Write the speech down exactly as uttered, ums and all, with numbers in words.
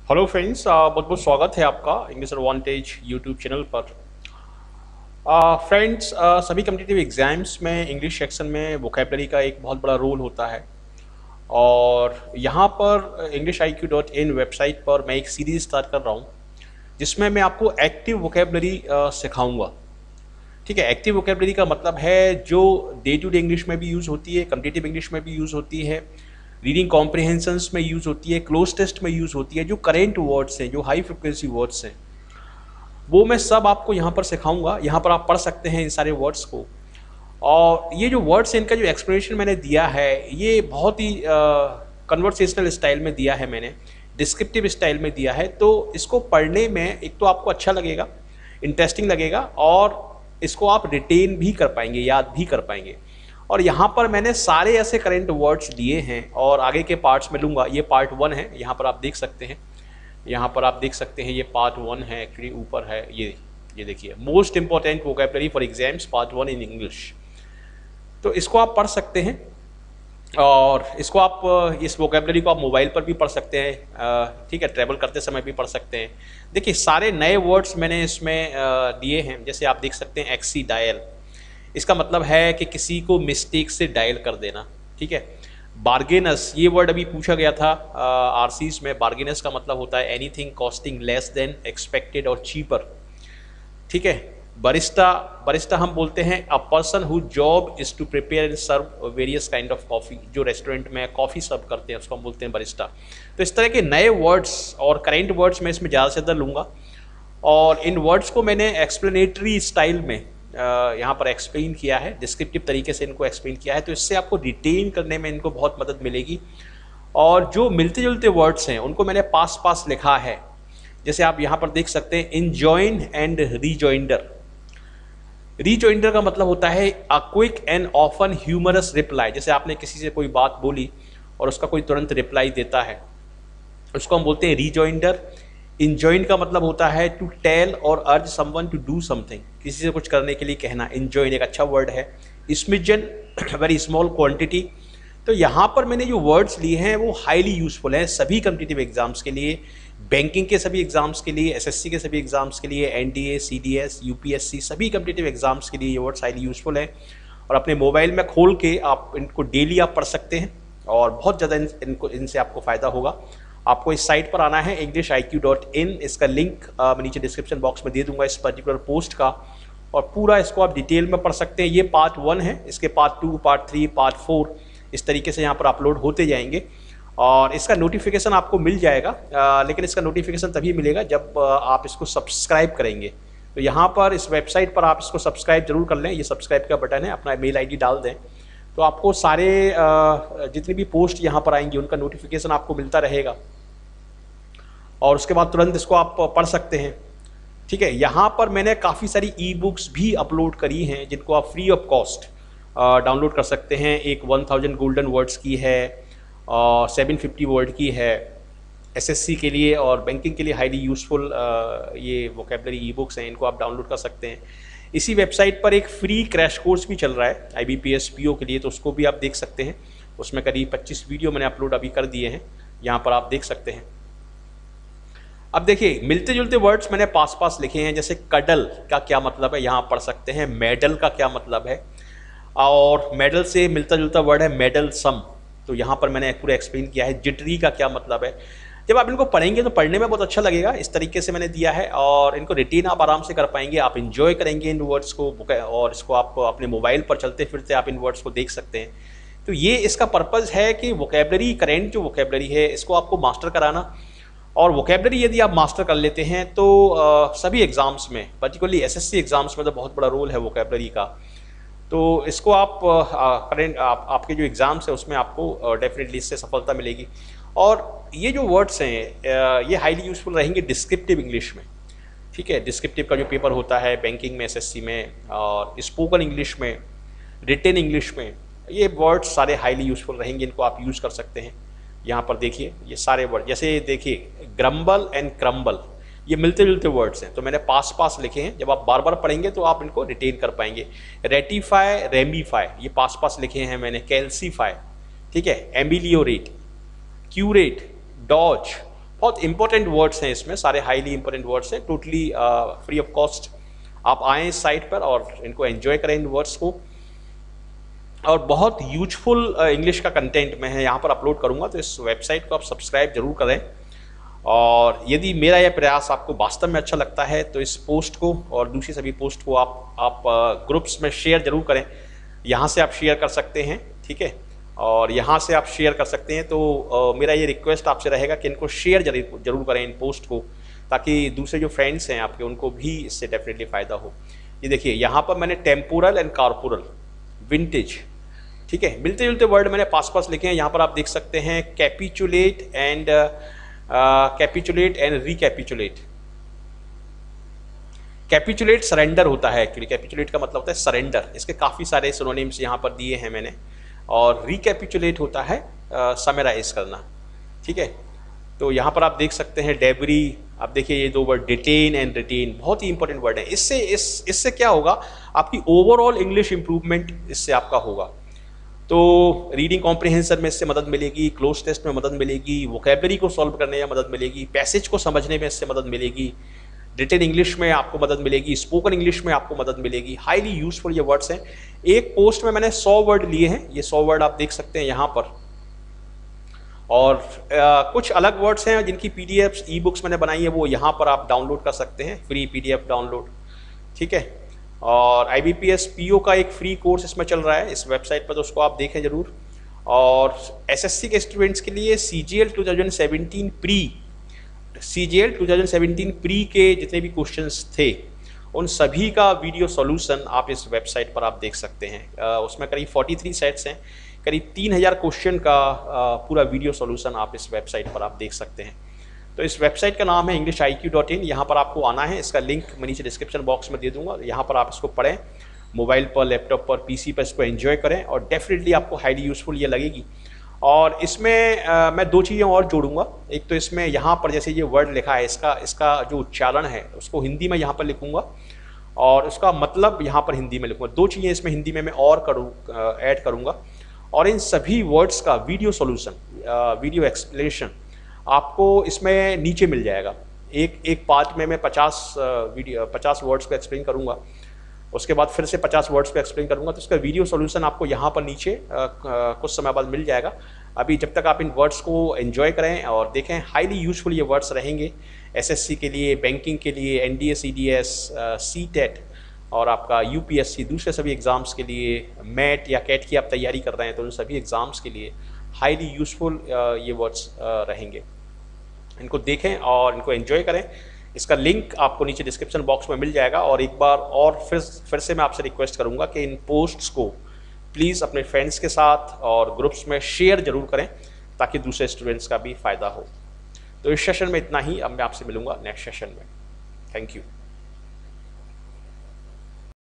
Hello friends, बहुत बहुत स्वागत है आपका इंग्लिश एडवांटेज यूट्यूब चैनल पर। फ्रेंड्स, सभी कम्पिटिटिव एग्जाम्स में इंग्लिश सेक्शन में वोकेबलरी का एक बहुत बड़ा रोल होता है। और यहाँ पर English I Q dot in website पर मैं एक सीरीज स्टार्ट कर रहा हूँ जिसमें मैं आपको एक्टिव वोकेबलरी सिखाऊंगा। ठीक है, एक्टिव वोकेबलरी का मतलब है जो डे टू डे इंग्लिश में भी यूज़ होती है, कम्पिटिटिव इंग्लिश में भी यूज़ होती है, रीडिंग कॉम्प्रिहेंशंस में यूज़ होती है, क्लोज टेस्ट में यूज़ होती है, जो करेंट वर्ड्स हैं, जो हाई फ्रिक्वेंसी वर्ड्स हैं, वो मैं सब आपको यहाँ पर सिखाऊंगा। यहाँ पर आप पढ़ सकते हैं इन सारे वर्ड्स को। और ये जो वर्ड्स हैं, इनका जो एक्सप्लेनेशन मैंने दिया है, ये बहुत ही कन्वर्सेशनल स्टाइल में दिया है, मैंने डिस्क्रिप्टिव स्टाइल में दिया है। तो इसको पढ़ने में एक तो आपको अच्छा लगेगा, इंटरेस्टिंग लगेगा, और इसको आप रिटेन भी कर पाएंगे, याद भी कर पाएंगे। और यहाँ पर मैंने सारे ऐसे करेंट वर्ड्स लिए हैं और आगे के पार्ट्स में लूँगा। ये पार्ट वन है, यहाँ पर आप देख सकते हैं। यहाँ पर आप देख सकते हैं ये पार्ट वन है, एक्चुअली ऊपर है ये ये देखिए, most important vocabulary for exams part one in English. तो इसको आप पढ़ सकते हैं और इसको आप इस वोकैबुलरी को आप मोबाइल पर भी पढ़ सकते हैं। ठीक है, ट्रैवल करते समय भी पढ़ सकते हैं। देखिए, सारे नए वर्ड्स मैंने इसमें दिए हैं। जैसे आप देख सकते हैं एक्सी डायल, इसका मतलब है कि किसी को मिस्टेक से डायल कर देना। ठीक है, बार्गेनस, ये वर्ड अभी पूछा गया था आरसीज में। बार्गेनस का मतलब होता है anything costing less than expected और चीपर। ठीक है, बरिस्टा, बरिस्टा हम बोलते हैं a person who job is to prepare and serve various kind of coffee. जो रेस्टोरेंट में कॉफ़ी सर्व करते हैं उसको हम बोलते हैं बरिस्टा। तो इस तरह के नए वर्ड्स और करेंट वर्ड्स मैं इसमें ज़्यादा से ज़्यादा लूँगा और इन वर्ड्स को मैंने एक्सप्लेनेटरी स्टाइल में यहाँ पर एक्सप्लेन किया है, डिस्क्रिप्टिव तरीके से इनको एक्सप्लेन किया है। तो इससे आपको रिटेन करने में इनको बहुत मदद मिलेगी। और जो मिलते जुलते वर्ड्स हैं उनको मैंने पास पास लिखा है। जैसे आप यहाँ पर देख सकते हैं इनजॉइन एंड रीजॉइंडर। रीजॉइंडर का मतलब होता है a quick and often humorous reply. जैसे आपने किसी से कोई बात बोली और उसका कोई तुरंत रिप्लाई देता है, उसको हम बोलते हैं रीजॉइंडर। इंजॉइन का मतलब होता है टू टेल और अर्ज समवन टू डू समथिंग, किसी से कुछ करने के लिए कहना। इंजॉइन एक अच्छा वर्ड है। Smidgen, very small quantity. तो यहाँ पर मैंने जो वर्ड्स लिए हैं वो हाईली यूजफुल हैं सभी कम्पिटिटिव एग्जाम्स के लिए, बैंकिंग के सभी एग्जाम्स के लिए, एसएससी के सभी एग्जाम्स के लिए, एनडीए, सीडीएस, यूपीएससी, सभी कम्पिटिटिव एग्जाम्स के लिए ये वर्ड्स हाईली यूजफुल हैं। और अपने मोबाइल में खोल के आप इनको डेली आप पढ़ सकते हैं और बहुत ज़्यादा इन, इनको इनसे आपको फ़ायदा होगा। आपको इस साइट पर आना है English I Q dot in. इसका लिंक मैं नीचे डिस्क्रिप्शन बॉक्स में दे दूंगा इस पर्टिकुलर पोस्ट का, और पूरा इसको आप डिटेल में पढ़ सकते हैं। ये पार्ट वन है, इसके part two, part three, part four इस तरीके से यहाँ पर अपलोड होते जाएंगे और इसका नोटिफिकेशन आपको मिल जाएगा। आ, लेकिन इसका नोटिफिकेशन तभी मिलेगा जब आप इसको सब्सक्राइब करेंगे। तो यहाँ पर इस वेबसाइट पर आप इसको सब्सक्राइब जरूर कर लें। ये सब्सक्राइब का बटन है, अपना मेल आई डी डाल दें तो आपको सारे जितनी भी पोस्ट यहाँ पर आएंगी उनका नोटिफिकेशन आपको मिलता रहेगा और उसके बाद तुरंत इसको आप पढ़ सकते हैं। ठीक है, यहाँ पर मैंने काफ़ी सारी ई बुक्स भी अपलोड करी हैं जिनको आप फ्री ऑफ कॉस्ट डाउनलोड कर सकते हैं। एक वन थाउजेंड गोल्डन वर्ड्स की है और सेवन फिफ्टी वर्ड की है। एसएससी के लिए और बैंकिंग के लिए हाईली यूजफुल ये वोकेबलरी ई बुक्स हैं, इनको आप डाउनलोड कर सकते हैं। इसी वेबसाइट पर एक फ्री क्रैश कोर्स भी चल रहा है I B P S P O के लिए, तो उसको भी आप देख सकते हैं। उसमें करीब पच्चीस वीडियो मैंने अपलोड अभी कर दिए हैं, यहाँ पर आप देख सकते हैं। अब देखिए, मिलते जुलते वर्ड्स मैंने पास पास लिखे हैं। जैसे कडल का क्या मतलब है, यहाँ पढ़ सकते हैं। मेडल का क्या मतलब है, और मेडल से मिलता जुलता वर्ड है मेडल सम, तो यहाँ पर मैंने पूरा एक्सप्लेन किया है। जिटरी का क्या मतलब है। जब आप इनको पढ़ेंगे तो पढ़ने में बहुत अच्छा लगेगा। इस तरीके से मैंने दिया है और इनको रिटेन आप आराम से कर पाएंगे। आप इंजॉय करेंगे इन वर्ड्स को और इसको आप अपने मोबाइल पर चलते फिरते आप इन वर्ड्स को देख सकते हैं। तो ये इसका पर्पज़ है कि वोकेबलरी, करेंट जो वोकेबलरी है, इसको आपको मास्टर कराना। और वोकेबलरी यदि आप मास्टर कर लेते हैं तो आ, सभी एग्ज़ाम्स में, पर्टिकुलरली एसएससी एग्ज़ाम्स में तो बहुत बड़ा रोल है वोकेबलरी का। तो इसको आप करेंट आप, आपके जो एग्ज़ाम्स है उसमें आपको डेफिनेटली इससे सफलता मिलेगी। और ये जो वर्ड्स हैं ये हाईली यूजफुल रहेंगे डिस्क्रिप्टिव इंग्लिश में। ठीक है, डिस्क्रिप्टिव का जो पेपर होता है बैंकिंग में, एसएससी में, और स्पोकन इंग्लिश में, रिटेन इंग्लिश में, ये वर्ड्स सारे हाईली यूजफुल रहेंगे। इनको आप यूज़ कर सकते हैं। यहाँ पर देखिए ये सारे वर्ड, जैसे देखिए ग्रम्बल एंड क्रम्बल, ये मिलते जुलते वर्ड्स हैं, तो मैंने पास पास लिखे हैं। जब आप बार बार पढ़ेंगे तो आप इनको रिटेन कर पाएंगे। रेटिफाई, रेमीफाई, ये पास पास लिखे हैं मैंने। कैल्सीफाई, ठीक है, एम्बिलियोरेट, क्यूरेट, डॉज, बहुत इंपॉर्टेंट वर्ड्स हैं इसमें, सारे हाईली इंपॉर्टेंट वर्ड्स हैं, टोटली फ्री ऑफ कॉस्ट। आप आएँ इस साइट पर और इनको एंजॉय करें इन वर्ड्स को। और बहुत यूजफुल इंग्लिश का कंटेंट मैं यहाँ पर अपलोड करूँगा, तो इस वेबसाइट को आप सब्सक्राइब जरूर करें। और यदि मेरा यह प्रयास आपको वास्तव में अच्छा लगता है तो इस पोस्ट को और दूसरी सभी पोस्ट को आप आप ग्रुप्स में शेयर जरूर करें। यहाँ से आप शेयर कर सकते हैं, ठीक है, और यहाँ से आप शेयर कर सकते हैं। तो uh, मेरा ये रिक्वेस्ट आपसे रहेगा कि इनको शेयर जरूर जरूर करें इन पोस्ट को, ताकि दूसरे जो फ्रेंड्स हैं आपके उनको भी इससे डेफिनेटली फ़ायदा हो। ये देखिए यहाँ पर मैंने टेम्पोरल एंड कॉर्पोरल, विंटेज, ठीक है, मिलते जुलते वर्ड मैंने पास पास लिखे हैं। यहाँ पर आप देख सकते हैं capitulate and capitulate and recapitulate. Capitulate surrender होता है एक्चुअली, कैपिचुलेट का मतलब होता है सरेंडर। इसके काफ़ी सारे सिनोनिम्स यहाँ पर दिए हैं मैंने। और रिकैपिचुलेट होता है समराइज करना, ठीक है। तो यहाँ पर आप देख सकते हैं डेबरी, आप देखिए ये दो वर्ड डिटेन एंड रिटेन बहुत ही इंपॉर्टेंट वर्ड है। इससे इस इससे क्या होगा, आपकी ओवरऑल इंग्लिश इंप्रूवमेंट इससे आपका होगा। तो रीडिंग कॉम्प्रिहेंशन में इससे मदद मिलेगी, क्लोज टेस्ट में मदद मिलेगी, वोकैबलरी को सॉल्व करने में मदद मिलेगी, पैसेज को समझने में इससे मदद मिलेगी, रिटन इंग्लिश में आपको मदद मिलेगी, स्पोकन इंग्लिश में आपको मदद मिलेगी। हाईली यूजफुल ये वर्ड्स हैं। एक पोस्ट में मैंने सौ वर्ड लिए हैं, ये सौ वर्ड आप देख सकते हैं यहाँ पर। और आ, कुछ अलग वर्ड्स हैं जिनकी पीडीएफ्स ई बुक्स मैंने बनाई है, वो यहाँ पर आप डाउनलोड कर सकते हैं, फ्री पीडीएफ डाउनलोड, ठीक है। और I B P S P O का एक फ्री कोर्स इसमें चल रहा है इस वेबसाइट पर, तो उसको आप देखें ज़रूर। और एस एस सी के स्टूडेंट्स के लिए C G L two thousand seventeen pre C G L two thousand seventeen pre के जितने भी क्वेश्चंस थे उन सभी का वीडियो सॉल्यूशन आप इस वेबसाइट पर आप देख सकते हैं। uh, उसमें करीब तैंतालीस सेट्स हैं, करीब तीन हज़ार क्वेश्चन का uh, पूरा वीडियो सॉल्यूशन आप इस वेबसाइट पर आप देख सकते हैं। तो इस वेबसाइट का नाम है English I Q dot in. यहाँ पर आपको आना है, इसका लिंक मैं नीचे डिस्क्रिप्शन बॉक्स में दे दूंगा। यहाँ पर आप इसको पढ़ें, मोबाइल पर, लैपटॉप पर, पीसी पर इसको एंजॉय करें और डेफिनेटली आपको हाईली यूजफुल ये लगेगी। और इसमें आ, मैं दो चीज़ें और जोड़ूंगा। एक तो इसमें यहाँ पर जैसे ये वर्ड लिखा है, इसका इसका जो उच्चारण है उसको हिंदी में यहाँ पर लिखूँगा और उसका मतलब यहाँ पर हिंदी में लिखूँगा। दो चीज़ें इसमें हिंदी में मैं और करूँ ऐड करूँगा। और इन सभी वर्ड्स का वीडियो सोल्यूशन, वीडियो एक्सप्लेनेशन आपको इसमें नीचे मिल जाएगा। एक एक पार्ट में मैं पचास वीडियो पचास वर्ड्स को एक्सप्लेन करूँगा, उसके बाद फिर से पचास वर्ड्स को एक्सप्लेन करूँगा। तो इसका वीडियो सॉल्यूशन आपको यहाँ पर नीचे आ, आ, कुछ समय बाद मिल जाएगा। अभी जब तक आप इन वर्ड्स को एंजॉय करें और देखें, हाईली यूजफुल ये वर्ड्स रहेंगे एसएससी के लिए, बैंकिंग के लिए, एनडीए, सीडीएस, सीटेट और आपका यूपीएससी, दूसरे सभी एग्ज़ाम्स के लिए, मैट या कैट की आप तैयारी कर रहे हैं तो उन सभी एग्ज़ाम्स के लिए हाईली यूजफुल ये वर्ड्स रहेंगे। इनको देखें और इनको एंजॉय करें। इसका लिंक आपको नीचे डिस्क्रिप्शन बॉक्स में मिल जाएगा। और एक बार और फिर फिर से मैं आपसे रिक्वेस्ट करूंगा कि इन पोस्ट्स को प्लीज़ अपने फ्रेंड्स के साथ और ग्रुप्स में शेयर जरूर करें ताकि दूसरे स्टूडेंट्स का भी फ़ायदा हो। तो इस सेशन में इतना ही, अब मैं आपसे मिलूंगा नेक्स्ट सेशन में। Thank you.